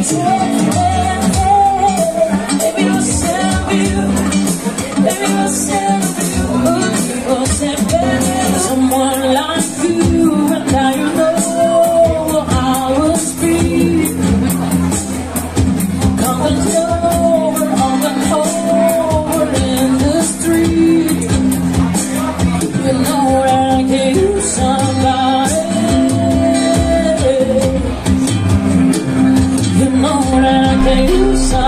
Someone like you, and now you know I was free. Coming over on the cold in the street. You know that I can use somebody. You know that I can use somebody.